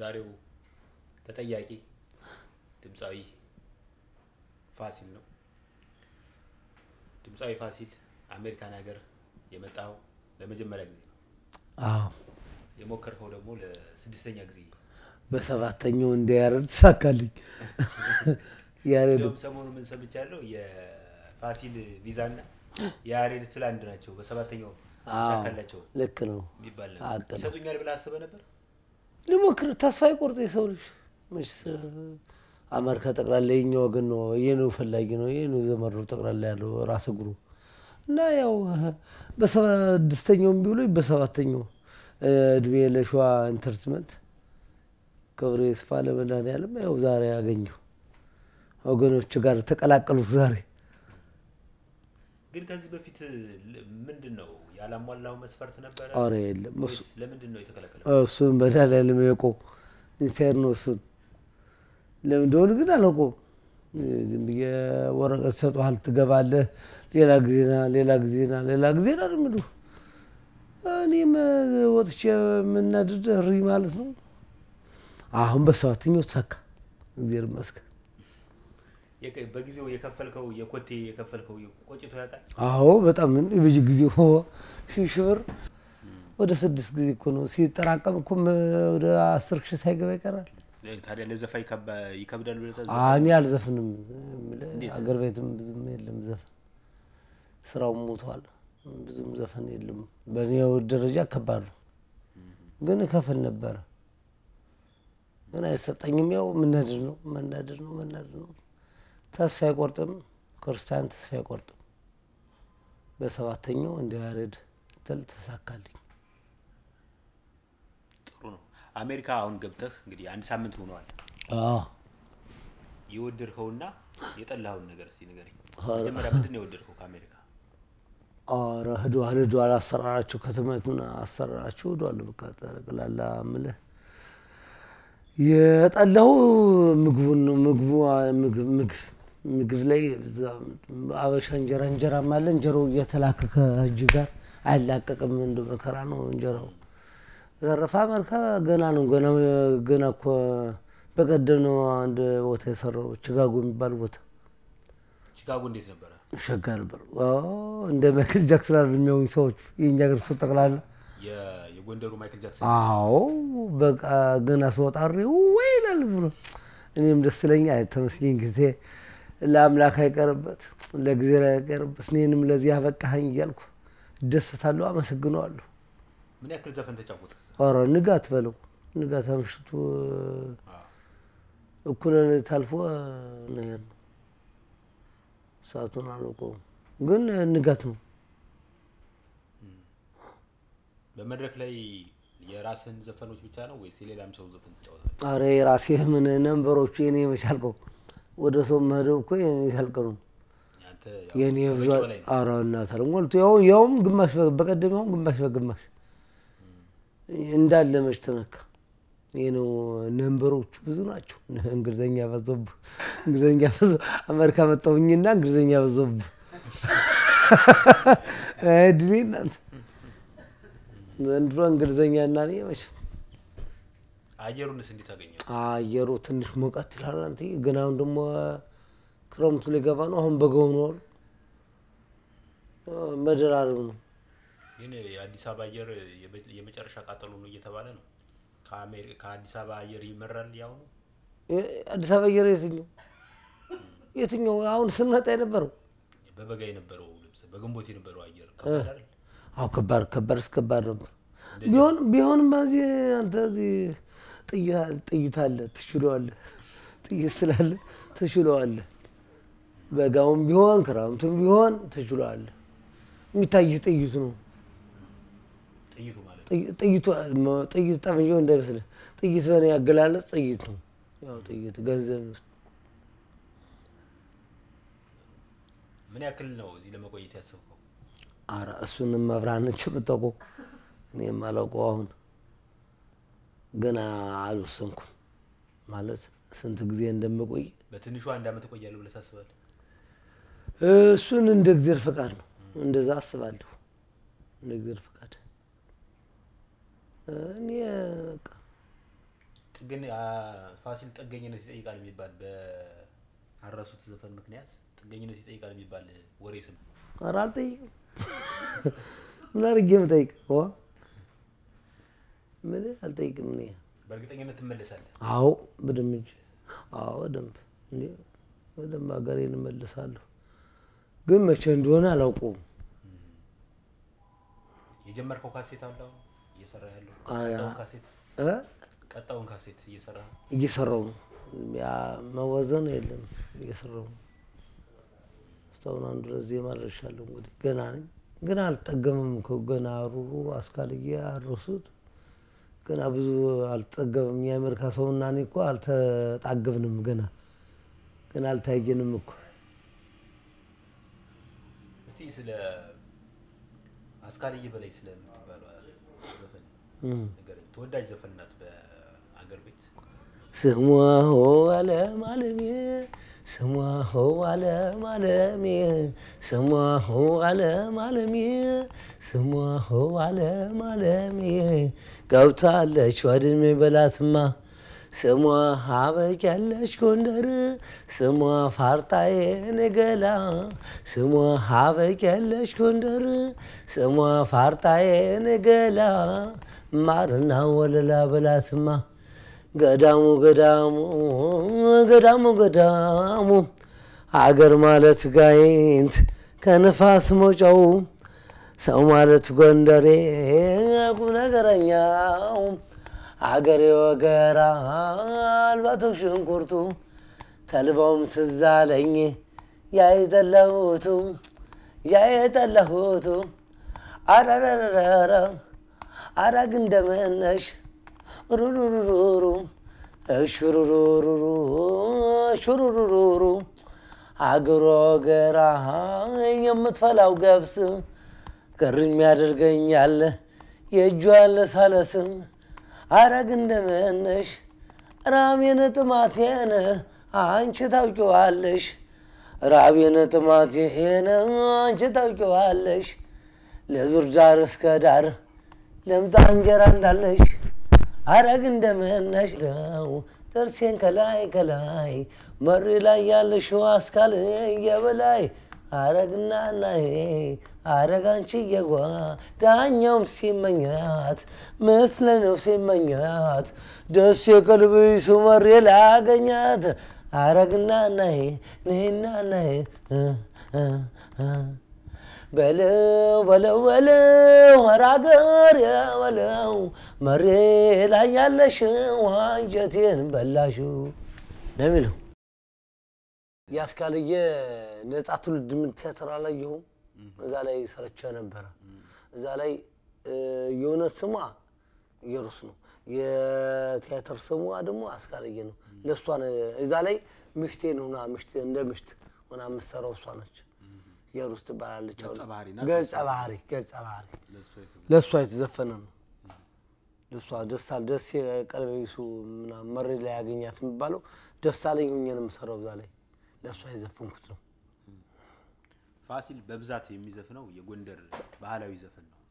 የዛሬው ተጠያቂ ድምጻዊ ፋሲል ነው። ድምጻዊ ፋሲል አሜሪካን ሀገር የመጣው ለመጀመሪያ ጊዜ ነው። አዎ የሞከርከው ደግሞ ለስድስተኛ ጊዜ በሰባተኛው እንዲያረድ ሳካልኝ ያረድ ሰሞኑን ምን ሰምቻለሁ የፋሲል ቪዛና ያሬድ ትላንድ ናቸው በሰባተኛው ሳካላቸው ልክ ነው የሚባል ነበር። ሰጡኛል ብለህ አስበህ ነበር? ልሞክር ተስፋ ይቆርጥ የሰው ልጅ መች አሜሪካ ጠቅላላ የኛው ወገን ነው የኔው ፈላጊ ነው የኔው ዘመድ ነው ጠቅላላ ያለው ራስ እግሩ እና ያው በስድስተኛው ቢውለው በሰባተኛው እድሜ ለሸዋ ኢንተርቴይንመንት ክብሬ ይስፋ ለመድኃኒዓለም ያው ዛሬ አገኘሁ ወገኖች ጋር ተቀላቀሉት ዛሬ። ግን ከዚህ በፊት ምንድነው ያላሟላው መስፈርት ነበር? አረ የለም እሱ ለምንድነው የተከለከለው? እሱን በዳላለም የቆም ኢንሳይድ ነው እሱ ለምን እንደሆነ ግን አላውቀውም። ዝም ብዬ ወረቀት ሰጥቷል ትገባለህ ሌላ ጊዜና ምንድን ነው እኔም ወጥቼ ምናድድ ሪ ማለት ነው። አሁን በሰባተኛው ተሳካ እግዚአብሔር ይመስገን። በጊዜው የከፈልከው የኮቴ የከፈልከው ቆጭቶ ያውቃል? አዎ በጣም ብዙ ጊዜ ሽብር ወደ 6 ጊዜ እኮ ነው ሲጠራቀም እኮ ወደ 10,000 ሳይገባ ይቀራል። ታዲያ ለዘፋ ይከብዳል ብለህ ታዘብ? እኔ አልዘፍንም አገር ቤትም ብዙም የለም ዘፈን ስራው ሞቷል ብዙም ዘፈን የለም። በኔው ደረጃ ከባድ ነው ግን ከፈል ነበር ግን አይሰጠኝም። ያው መናደድ ነው ተስፋ አይቆርጥም ክርስቲያን ተስፋ አይቆርጥም። በሰባተኛው እንዲያረድ ተሳካልኝ። ጥሩ ነው። አሜሪካ አሁን ገብተህ እንግዲህ አንድ ሳምንት ሆኗል። የወደድከውና የጠላኸው ነገር እስቲ ንገረኝ። መጀመሪያ ምንድነው የወደድከው ከአሜሪካ? አረ ሄዶ አላሰራራችሁ ከተማቱን አሰራራችሁ ሄዷል በቃ ጠቅላላ ምልህ የጠላው ምግብ ላይ አበሻ እንጀራ ማለት እንጀራው እየተላከከ እጅ ጋር አይላቀቅም እንደ መከራ ነው እንጀራው። ዘረፋ አሜሪካ ገና እኮ በቀደም ነው አንድ ቦታ የሰራው ቺካጎ የሚባል ቦታ። ቺካጎ እንዴት ነበር? ሸጋ ነበር። እንደ ማይክል ጃክሰን አይደለም ሰዎች የኛ ሀገር ሰው ጠቅላላ የጎንደሩ ማይክል ጃክሰን። አዎ በቃ ገና ስወጣሪው ወይ ለልዝ ነው እኔም ደስ ይለኛል። ተመስገን ጊዜ ለአምላክ አይቀርበት ለጊዜ አይቀርበት እኔንም ለዚህ አበቃኸኝ እያልኩ ደስታለሁ አመሰግናለሁ። ምን ያክል ዘፈን ተጫወተ? አረ ንጋት በለው ንጋት አምሽቱ እኩለ ሌሊት አልፎ ነው ሰዓቱን አላውቀውም ግን ንጋት ነው። በመድረክ ላይ የራስን ዘፈኖች ብቻ ነው ወይስ የሌላም ሰው ዘፈን ተጫወተ? አረ የራሴ ምን ነምበሮቹ የኔ መቻልከው ወደ ሰው መሄደው እኮ የኔ ያልቀሩ የኔ ብዛት አራና ተረሞልቱ ያውም ግማሽ በቀደም ግማሽ በግማሽ እንዳለ መች ተነካ የኔው ነምበሮቹ ብዙ ናቸው። እንግሊዘኛ በዘብ አሜሪካ መጣሁኝና እንግሊዘኛ በዘብ ድሪናንት ዘንድሮ እንግሊዘኛና እኔ መች አየሩንስ እንዴት አገኘው? አየሩ ትንሽ ሙቀት ይላል አንተ ግን አሁን ደግሞ ክረምቱ ሊገባ ነው። አሁን በጋው ነው መደራረብ ነው። ግን የአዲስ አበባ አየር የመጨረሻ ቃጠሎ ነው እየተባለ ነው። ከአዲስ አበባ አየር ይመራል ያው ነው። አዲስ አበባ አየር የትኛው አሁን ስንመጣ የነበረው በበጋ የነበረው ልብስ በግንቦት የነበረው አየር ከባድ አይደል? አዎ ከባድ ነበር። ቢሆንም በዚህ አንተ እዚህ ጥይት አለ ትሽለዋለህ። ጥይት ስላለ ትሽለዋለህ። በጋውም ቢሆን ክረምቱም ቢሆን ትሽለዋለህ። የሚታይ ጥይቱ ነው። ጥይቱ ማለት ጥይት ጠመንጃው እንዳይመስልህ ጥይት በኔ ያገላለጽ ጥይት ነው። ያው ጥይት ገንዘብ ነው። ምን ያክል ነው እዚህ ለመቆየት ያሰብከው? አረ እሱንም መብራነች የምታውቀው እኔም አላውቀው አሁን ገና አልወሰንኩም ማለት ስንት ጊዜ እንደምቆይ። በትንሹ አንድ አመት እቆያለሁ ብለህ ታስባለህ? እሱን እንደ እግዚአብሔር ፈቃድ ነው እንደዛ አስባለሁ። እንደ እግዚአብሔር ፈቃድ እኔ በቃ ግን ፋሲል ጥገኝነት ይጠይቃል የሚባል በአረሱት ዘፈን ምክንያት ጥገኝነት ይጠይቃል የሚባል ወሬ ስም ኧረ አልጠይቅም ምን አድርጌ የምጠይቅ ምን አልጠይቅም እኔ በእርግጠኝነት ትመለሳለህ አዎ በደንብ እንጂ አዎ በደንብ ሀገሬን እመልሳለሁ ግን መቼ እንደሆነ አላውቀውም የጀመርከው ካሴት አለ እየሰራ ያለው ቀጣውን ካሴት እየሰራው ነው ያ መወዘን የለም እየሰራው እስካሁን አንዱ ለዚህ ማድረሻለሁ እንግዲህ ገና ነኝ ገና አልጠገምም እኮ ገና ሩሩ አስካልዬ አረሱት ገና ብዙ አልጠገምም የአሜሪካ ሰውና እኔ እኮ አልተጣገብንም ገና አልታየንም እኮ እስቲ ስለ አስካልዬ በላይ ስለምትባለው ዘፈን ነገረኝ ተወዳጅ ዘፈን ናት በአገር ቤት ስሟ ዓለም ዓለሜ ስሟ ዓለም ዓለሜ ስሟ ዓለም ዓለሜ ስሟ ዓለም ዓለሜ ገብታለች ወድሜ በላትማ ስሟ ሀበቂያለች ጎንደር ስሟ ፋርጣዬ ነገላ ስሟ ሀበቂያለች ጎንደር ስሟ ፋርጣዬ ነገላ ማርና ወለላ በላትማ ገዳሙ አገር ማለት ጋይንት ከንፋስ መውጫው ሰው ማለት ጎንደሬ ቁም ነገረኛው አገሬ ወገራ አልባቶ ሽንኩርቱ ተልባውም ትዝ አለኝ ያየጠላሁቱ አራራራራ አራግ እንደምነሽ ሩሩሩሩ ሹሩሩሩ አገሯ ገራ የምትፈላው ገብስ ቅርም ያደርገኛል የእጇ ለሳለስ አራግ እንደምነሽ ራሜን ጥማቴን አንቺ ታውቂዋለሽ ራቤን ጥማቴን አንቺ ታውቂዋለሽ ለዙር ዳር እስከ ዳር ለምጣ እንጀራ እንዳለሽ አረግ እንደምነሽ ጥርሴን ከላይ መሪ ላይ ያለሽው አስካል የበላይ አረግና ናይ አረግ አንቺ የጓ ዳኛውም ሲመኛት መስለነው ሲመኛት ደስ የቀልብሽ መሪ ላገኛት አረግና ናይ ነይና ናይ በለው አራገር ያወለው መሬ ላይ ያለሽው አንጀቴን በላሽው ለሚለው ያስካልየ ነፃ ትውልድ ምን ቲያትር አላየሁም እዛ ላይ ሰርቼ ነበር እዛ ላይ የሆነ ስሟ ኢየሩስ ነው የቲያትር ስሟ ደግሞ አስካልየ ነው ለሷን እዛ ላይ ምሽቴ ነውና ምሽቴ እንደ ምሽት ሆና መስራው እሷ ነች ኢየሩስ ትባላለች ገጸ ባህሪ ለሷ የተዘፈነ ነው ለሷ ደስ የቀልቤሱ ምናምን መሪ ላይ ያገኛት የሚባለው ደሳለኝ ሆኜ ነው የምሰራው እዛ ላይ ለሷ የዘፈንኩት ነው ፋሲል በብዛት የሚዘፍነው የጎንደር ባህላዊ ዘፈን ነው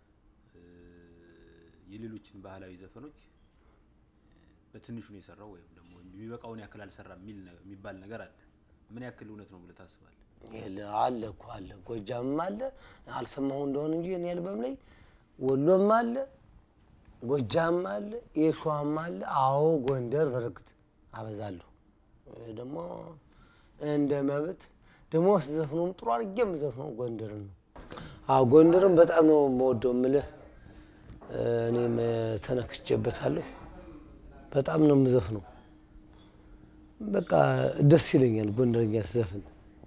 የሌሎችን ባህላዊ ዘፈኖች በትንሹ ነው የሰራው ወይም ደግሞ የሚበቃውን ያክል አልሰራም የሚባል ነገር አለ ምን ያክል እውነት ነው ብለህ ታስባለህ አለ እኮ አለ ጎጃም አለ አልሰማው እንደሆነ እንጂ እኔ አልበም ላይ ወሎም አለ ጎጃም አለ የሸዋም አለ አዎ ጎንደር በርግጥ አበዛለሁ ደግሞ እንደ መብት ደግሞ ዘፍኖም ጥሩ አድርጌም ዘፍኖ ጎንደርን ነው አዎ ጎንደርን በጣም ነው የምወደው ምልህ እኔም ተነክቼበታለሁ በጣም ነው የምዘፍነው በቃ ደስ ይለኛል ጎንደርኛ ዘፈን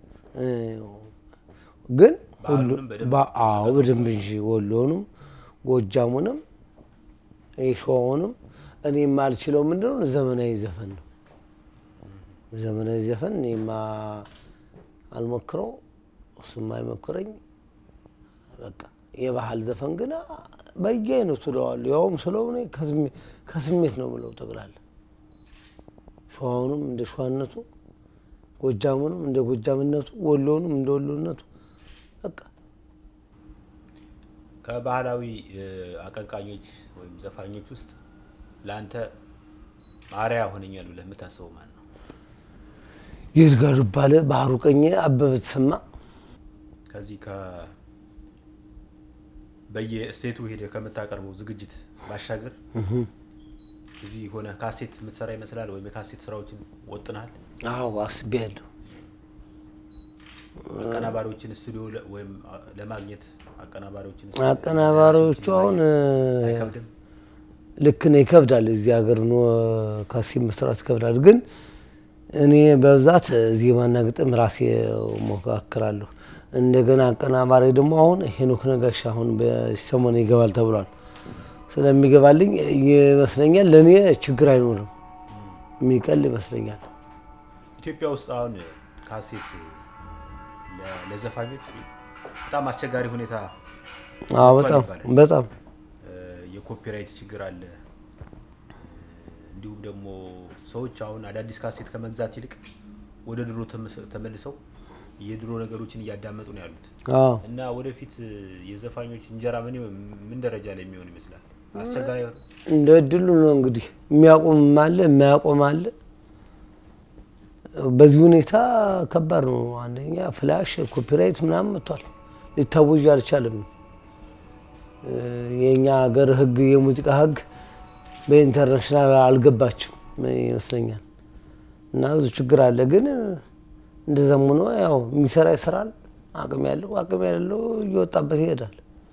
ግን አዎ በደንብ እንጂ ወሎንም ጎጃሙንም የሸዋውንም እኔ ማልችለው ምንድነው ዘመናዊ ዘፈን ነው ዘመናዊ ዘፈን እኔማ አልሞክረው እሱም አይሞክረኝ በቃ የባህል ዘፈን ግን በየአይነቱ ስለዋለሁ ያውም ስለሆነ ከስሜት ነው ብለው ጠቅላላ ሸዋውንም እንደ ሸዋነቱ ጎጃሙንም እንደ ጎጃምነቱ ወሎንም እንደ ወሎነቱ በቃ ከባህላዊ አቀንቃኞች ወይም ዘፋኞች ውስጥ ላንተ አሪያ ሆነኛል ብለህ የምታስበው ማን ነው? ይርጋዱ ባለ ባህሩ ቀኘ አበበ ተሰማ ከዚህ በየስቴቱ ሄደ ከመታቀርበው ዝግጅት ባሻገር እዚህ ሆነ ካሴት የምትሰራ ይመስላል ወይ የካሴት ስራዎችን ወጥናል? አዎ አስቤያለሁ። አቀናባሪዎችን ስቱዲዮ ወይም ለማግኘት አቀናባሪዎቹ አሁን አይከብድም? ልክ ነው ይከብዳል። እዚህ ሀገር ነው ካሴት መስራት ይከብዳል። ግን እኔ በብዛት ዜማና ግጥም ራሴ ሞካክራለሁ። እንደገና አቀናባሪ ደግሞ አሁን ሄኖክ ነጋሽ አሁን በሰሞኑ ይገባል ተብሏል። ስለሚገባልኝ ይመስለኛል ለኔ ችግር አይኖርም የሚቀል ይመስለኛል። ኢትዮጵያ ውስጥ አሁን ካሴት ለዘፋኞች በጣም አስቸጋሪ ሁኔታ በጣም የኮፒራይት ችግር አለ። እንዲሁም ደግሞ ሰዎች አሁን አዳዲስ ካሴት ከመግዛት ይልቅ ወደ ድሮ ተመልሰው የድሮ ነገሮችን እያዳመጡ ነው ያሉት እና ወደፊት የዘፋኞች እንጀራ ምን ደረጃ ላይ የሚሆን ይመስላል? አስቸጋሪ እንደ እድሉ ነው እንግዲህ የሚያቆም አለ የማያቆም አለ። በዚህ ሁኔታ ከባድ ነው። አንደኛ ፍላሽ ኮፒራይት ምናምን መጥቷል ሊታወጅ አልቻለም። የኛ ሀገር ህግ የሙዚቃ ህግ በኢንተርናሽናል አልገባችም ይመስለኛል እና ብዙ ችግር አለ። ግን እንደዘመኑ ያው የሚሰራ ይሰራል አቅም ያለው እየወጣበት ይሄዳል።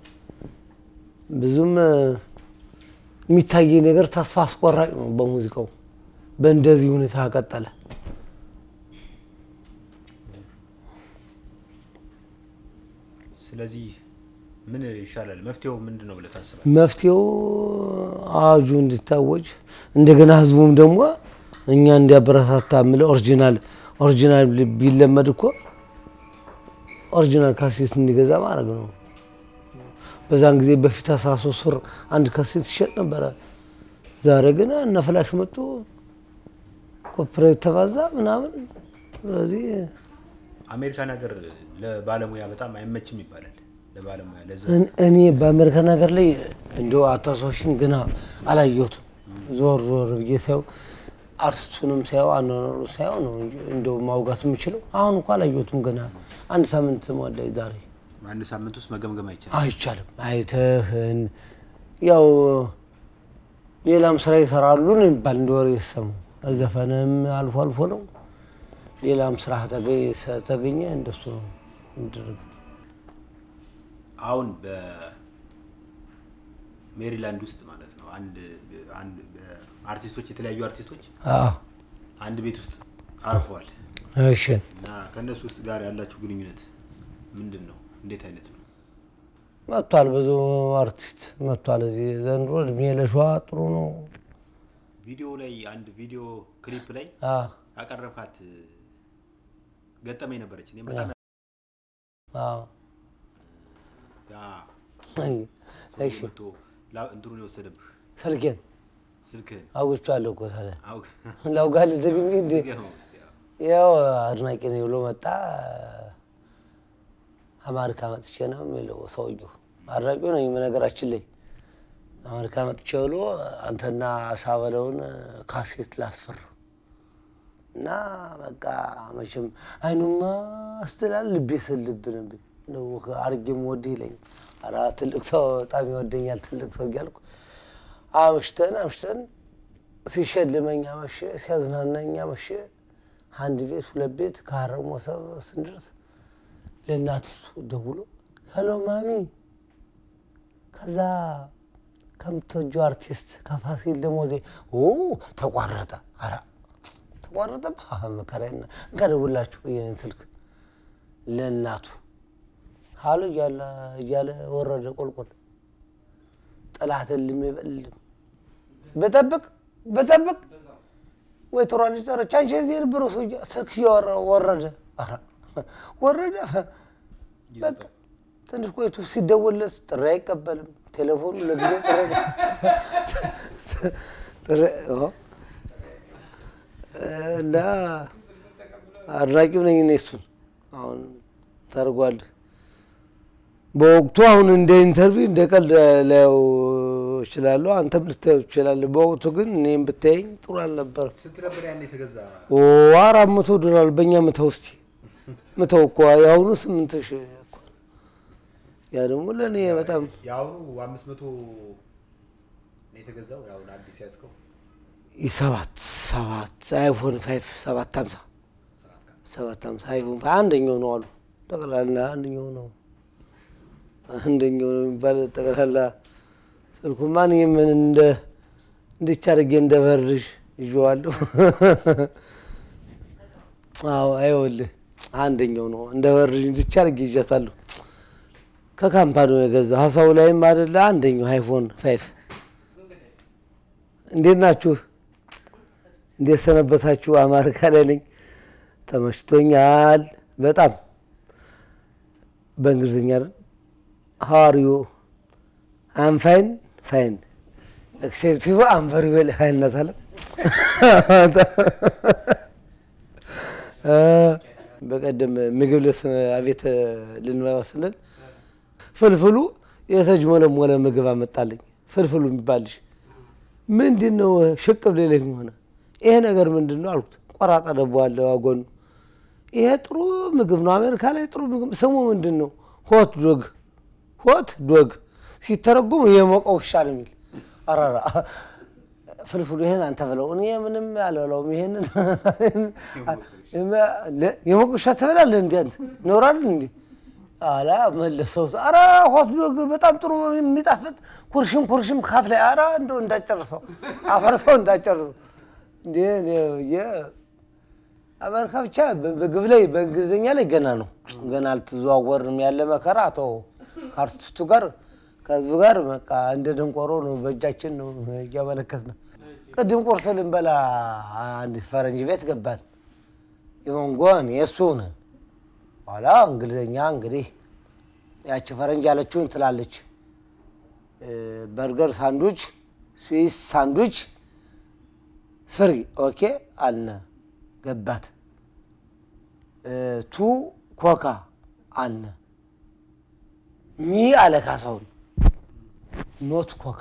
ብዙም የሚታይ ነገር ተስፋ አስቆራጭ ነው በሙዚቃው በእንደዚህ ሁኔታ ቀጠለ። ስለዚህ ምን ይሻላል? መፍትሄው ምንድነው ብለህ ታስባለህ? መፍትሄው አዋጁ እንዲታወጅ እንደገና ህዝቡም ደግሞ እኛ እንዲያበረታታ ማለት ኦሪጂናል ቢለመድ እኮ ኦሪጂናል ካሴት እንዲገዛ ማድረግ ነው። በዛን ጊዜ በፊት 13 ብር አንድ ካሴት ይሸጥ ነበር። ዛሬ ግን እነ ፍላሽ መጡ ኮፒራይት ተባዛ ምናምን። ስለዚህ አሜሪካን ሀገር ለባለሙያ በጣም አይመችም ይባላል። ለባለሙያ እኔ በአሜሪካን ሀገር ላይ እንደው አታሶሽን ገና አላየሁትም። ዞር ብዬ አርቲስቱንም ሳይው አኖኖሩ ሳይው ነው እንደው ማውጋት የምችለው። አሁን እንኳን አላየሁትም ገና አንድ ሳምንት ሞላኝ ዛሬ። አንድ ሳምንት ውስጥ መገምገም አይቻልም። አይተህን ያው ሌላም ስራ ይሰራሉ ነው የሚባል እንደወሬ ይሰሙ። ዘፈንም አልፎ ነው። ሌላም ስራ ተገኘ እንደሱ ነው እንድርግ። አሁን በሜሪላንድ ውስጥ ማለት ነው አንድ አርቲስቶች የተለያዩ አርቲስቶች አንድ ቤት ውስጥ አርፈዋል። እሺ እና ከነሱ ውስጥ ጋር ያላችሁ ግንኙነት ምንድነው? እንዴት አይነት ነው? መጥቷል ብዙ አርቲስት መጥቷል። እዚህ ዘንድሮ እድሜ ለሸዋ ጥሩ ነው። ቪዲዮ ላይ አንድ ቪዲዮ ክሊፕ ላይ ያቀረብካት ገጠመኝ ነበረች። እኔ በጣም እሺ እንትሩን የወሰደብህ ስልክህን አውግቻለሁ እኮ ታዲያ ላውጋል ደግሜ እንደ ያው አድናቂ ነው ብሎ መጣ። አሜሪካ መጥቼ ነው የሚለው ሰውዬው አድናቂው ነኝ በነገራችን ላይ። አሜሪካ መጥቼ ብሎ አንተና አሳበለውን ካሴት ላስፈር እና በቃ መቼም አይኑማ አስተላል ልቤ ሰልብ ነው አርጌም ወዲ ይለኝ። አራ ትልቅ ሰው በጣም ይወደኛል ትልቅ ሰው እያልኩ አምሽተን ሲሸልመኛ መሸ ሲያዝናናኛ መሸ። አንድ ቤት ሁለት ቤት ካረሞ ስንደርስ ለእናቱ ደውሎ ሄሎ ማሚ ከዛ ከምትወጂው አርቲስት ከፋሲል ደሞዜ ተቋረጠ። አራ ተቋረጠ መከራና እንከደውላችሁ የኔን ስልክ ለእናቱ ሃሎ እያለ ወረደ ቁልቁል። ጥላትን ልምበልም በጠብቅ ወይ ተሯን ይጠራች አንቺ እዚህ ነበር ሰው ስልክ ወረደ። አራ ወረደ በቃ ትንሽ ቆይቶ ሲደወልለት ጥሪ አይቀበልም። ቴሌፎኑ ለጊዜው እና አድራቂው ነኝ እኔ እሱን አሁን ታርጓል። በወቅቱ አሁን እንደ ኢንተርቪው እንደ ቀልድ እችላለሁ አንተም ልታየው ትችላለህ በወቅቱ ግን እኔም ብታየኝ ጥሩ አልነበር ስንት ነበር ያኔ የተገዛ $400 በእኛ ምተው እስቲ ምተው እኮ ያውኑ 8000 እኮ ያ ደግሞ ለኔ በጣም ያውኑ 500 ነው የተገዛው ያው አዲስ ያዝከው ሰባት አይፎን 5 750 አይፎን አንደኛው ነው አሉ ጠቅላላ አንደኛው ነው የሚባል ጠቅላላ ስልኩ ማን የምን እንድቻርጌ እንደበርሽ ይዤዋለሁ አዎ አይወልህ አንደኛው ነው እንደበርሽ እንድቻርጌ ይዣታለሁ ከካምፓኒው የገዛው ሐሳው ላይም አይደለ አንደኛው አይፎን 5 እንዴት ናችሁ እንዴት ሰነበታችሁ አማርካ ላይ ነኝ ተመሽቶኛል በጣም በእንግሊዝኛ how are you I'm fine except you I'm very well አይነታለ በቀደም ምግብ ለአቤት ልንወስነን ፍልፍሉ የተጅሞለሞለ ምግብ አመጣልኝ ፍልፍሉ የሚባልሽ ምንድነው ሽቅብ ሌለኝ ሆነ ይሄ ነገር ምንድነው አልኩት ቆራጣ ደቦአለ ዋጎን ይሄ ጥሩ ምግብ ነው አሜሪካ ላይ ጥሩ ምግብ ስሙ ምንድነው ሆት ዶግ ሲተረጎም የሞቀው ሻል የሚል አራራ ፍልፍሉ ይሄን አንተ በለው እኔ ምንም ያለለው ይሄን የሞቀው ሻል ተበላለ እንዴ አንተ ኖራል እንዴ አላ መለሰው አራ ሆት ዶግ በጣም ጥሩ የሚጣፍጥ ኩርሽም ካፍ ላይ አራ እንደው እንዳጨርሰው አፈርሰው እንዳጨርሰው እንዴ አሜሪካ ብቻ በግብ ላይ በእንግሊዝኛ ላይ ገና ነው ገና አልተዘዋወርንም ያለ መከራ ተው ካርቲስቱ ጋር ከህዝብ ጋር በቃ እንደ ደንቆሮ ነው በእጃችን ነው ያመለከተና ቅድም ቆርሰልን በላ አንድ ፈረንጅ ቤት ገባን ይሞንጎን የሱን ኋላ እንግሊዝኛ እንግዲህ ያቺ ፈረንጅ ያለችውን ትላለች በርገር ሳንድዊች ስዊስ ሳንድዊች ስሪ ኦኬ አልነ ገባት ቱ ኮካ አልነ ሚ አለካሳውን ኖት ኮካ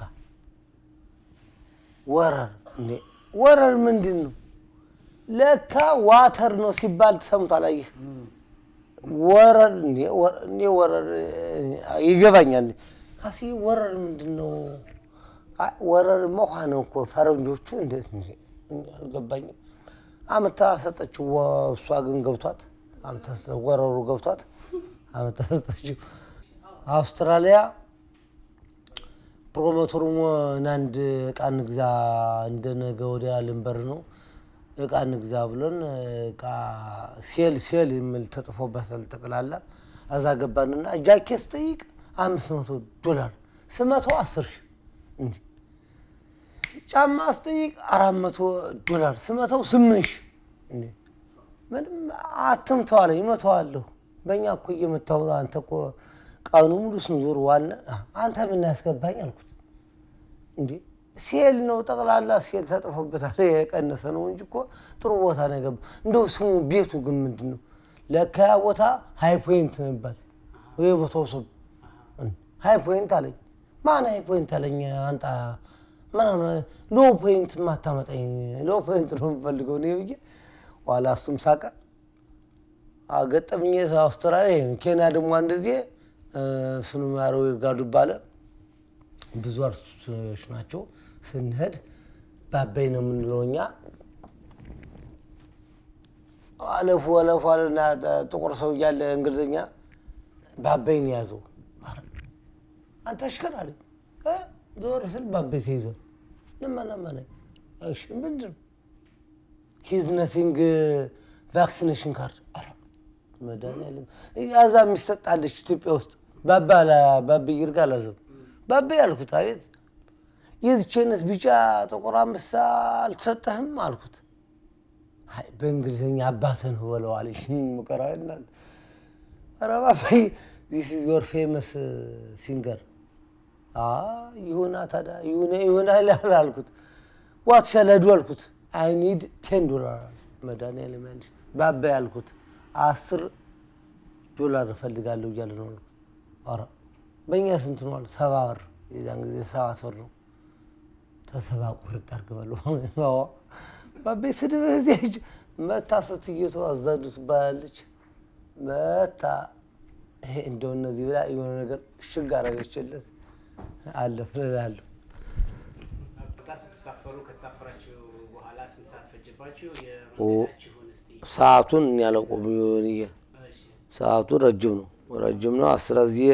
ወረር ምንድነው ለካ ዋተር ነው ሲባል ተሰምቷል አይህ ወረር ወረር ይገባኛል አሲ ወረር ምንድነው ወረር መሆኑ እኮ ፈረንጆቹ እንዴት ነው አልገባኝም አመታ ሰጠችው እሷ ግን ገብቷት አመታ ወረሩ ገብቷት አመታ ሰጠችው አውስትራሊያ ፕሮሞተሩ አንድ ቃን ግዛ እንደነገ ወዲያ ልንበር ነው ቃን ግዛ ብለን ቃ ሴል የሚል ተጥፎበታል ተቀላላ አዛ ገባንና ጃኬት ጠይቅ $500 ስመቶ 10 እንዴ ጫማ አስጠይቅ $400 ስመቶ 8 እንዴ ምንም አትምተዋለኝ መተዋለሁ በእኛ እኮ እየመታው ነው አንተ እኮ ቃኑ ሙሉ ስንዞር ዋና አንተ ምን ያስገባኝ አልኩት እንዴ ሴል ነው ጠቅላላ ሴል ተጥፎበታል የቀነሰ ነው እንጂ እኮ ጥሩ ቦታ ነው ገባ እንደው ስሙ ቤቱ ግን ምንድነው ለካ ቦታ ሃይ ፖይንት ነበር ወይ ቦታው ሰው ሃይ ፖይንት አለኝ ማን ሃይ ፖይንት አለኝ አንተ ማን ሎ ፖይንት ማታመጣኝ ሎ ፖይንት ነው ፈልገው ነው ይሄ ዋላ እሱም ሳቀ አገጠምኝ አውስትራሊያ ኬንያ ደግሞ እንደዚህ ስኑማሮ ይርጋዱ ባለ ብዙ አርቲስቶች ናቸው ስንሄድ ባባይ ነው ምንለውኛ አለፈዋልና ጥቁር ሰው ያለ እንግሊዝኛ ባባይን ያዘው አንተ አሽከራሪ ዞር ስል ባባይ ተይዟል ለማናማና እሺ ምንድነው he's nothing vaccination card አረ መዳንያለም ያዛ የሚሰጣልሽ ኢትዮጵያ ውስጥ ባባ ይርጋል አዘብ ባባ ያልኩት አይት የዝቼነስ ቢጫ ጥቁር አንበሳ አልተሰጠህም አልኩት አይ በእንግሊዝኛ አባተን ወለው አለሽ ሙከራና አረ ባባይ this is your famous singer ይሁና ታዳ ይሁና አልኩት what shall I do አልኩት I need $10 መዳንያለም ያልሽ ባባ ያልኩት $10 ፈልጋለሁ ይያለ ነው አረ በእኛ ስንት ነው 70 ብር የዛን ጊዜ 7 ብር ነው ተሰባ ቁርጥ አርገባለሁ አዎ ባቤ ስድብ እዚህ መታ ስትይቶ አዛዱት ባለች መታ እንደው እነዚህ ብላ የሆነ ነገር ሽግ አረገችለት አለፍላለሁ ተሳፈሩ ከተሳፈራችሁ በኋላ ስንት ሰዓት ፈጀባችሁ የመንገዳችሁን እስቲ ሰዓቱን ያለቆም ይሆንየ ሰዓቱ ረጅም ነው 10 ጊዜ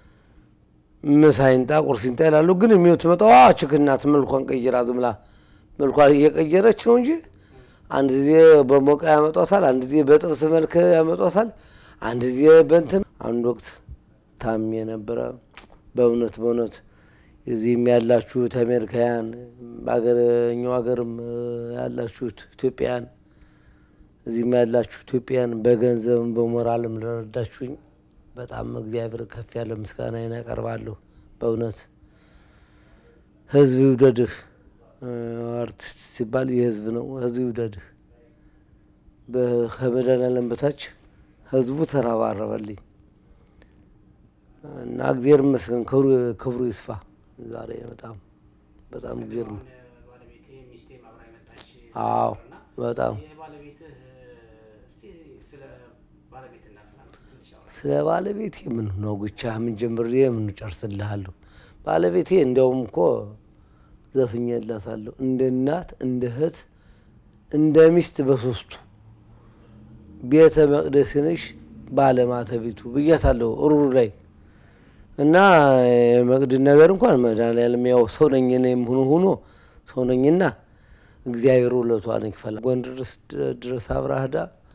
ምሳይንታ ቁርሲንታ ይላሉ ግን የሚወጣው አችክናት መልኳን ቀይራ ዝምላ መልኳን እየቀየረች ነው እንጂ አንድ ጊዜ በሞቃ ያመጣታል አንድ ጊዜ በጥርስ መልክ ያመጣታል አንድ ጊዜ በእንትን አንድ ወቅት ታም የነበረ በእውነት እዚህም ያላችሁ አሜሪካውያን ባገረኛው ሀገርም ያላችሁ ኢትዮጵያን እዚህም ያላችሁ ኢትዮጵያን በገንዘብም በሞራልም ለረዳችሁኝ በጣም እግዚአብሔር ከፍ ያለ ምስጋና ያቀርባለሁ በእውነት ህዝብ ይውደድህ አርቲስት ሲባል የህዝብ ነው ህዝብ ይውደድህ በከመዳናለም በታች ህዝቡ ተራባረበልኝ እና እግዚአብሔር ይመስገን ክብሩ ይስፋ ዛሬ በጣም እግዚአብሔር ባለቤቴ ሚስቴ ማብራይ መጣች አዎ በጣም ባለቤትህ እስቲ ስለ ባለቤቴ ምን ነው ግቻ ምን ጀምሬ ምን ጨርስልሃለሁ ባለቤቴ እንደውም እኮ ዘፍኛላታለሁ እንደ እናት እንደ እህት እንደ ሚስት በሶስቱ ቤተ መቅደስ ነሽ ባለማተቢቱ ብያታለሁ ሩሩ ላይ እና መቅደስ ነገር እንኳን መዳንያለም ያው ሰው ነኝ እኔም ሆኖ ሰው ነኝና እግዚአብሔር ወለቷን ይክፈል ጎንደር ድረስ አብራህዳ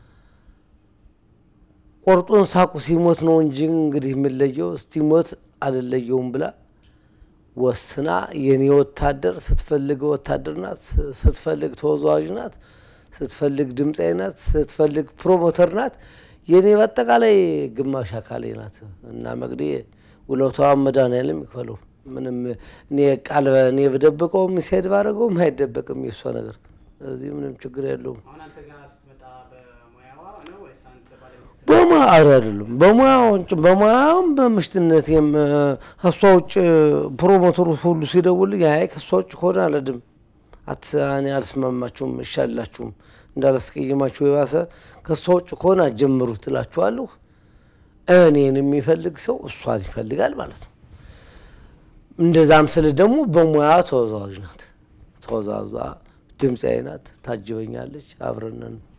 ቆርጦን ሳቁ ሲሞት ነው እንጂ እንግዲህ ምለየው እስቲሞት አይደለየውም ብላ ወስና የኔ ወታደር ስትፈልግ ወታደር ናት ስትፈልግ ተወዛዋዥ ናት ስትፈልግ ድምጻይ ናት ስትፈልግ ፕሮሞተር ናት የኔ በአጠቃላይ ግማሽ አካሌ ናት እና መግዴ ወለቷ መዳንያለም ይክፈለው ምንም እኔ ቃል እኔ በደብቀው ምሰድ ባረገው ማይደበቅም የሷ ነገር እዚህ ምንም ችግር የለውም አሁን አንተ ጋር ስትመጣ በሙያዋ ነው ወይስ አንተ ባለቤት በሙያ አይደለም በሙያውም በምሽትነቴም ሀሳውጭ ፕሮሞተሩ ሁሉ ሲደውልኝ አይ ከሷውጭ ሆነ አለድም አትሳኒ አልስማማችሁም እሻላችሁም እንዳላስቀየማችሁ ይባሰ ከሷውጭ ሆነ ጀምሩት እላችኋለሁ እኔን የሚፈልግ ሰው እሷን ይፈልጋል ማለት ነው እንደዛም ስለ ደግሞ በሙያ ተወዛዋዥ ናት ተወዛዛ ድምጻይ ናት ታጅበኛለች አብረነን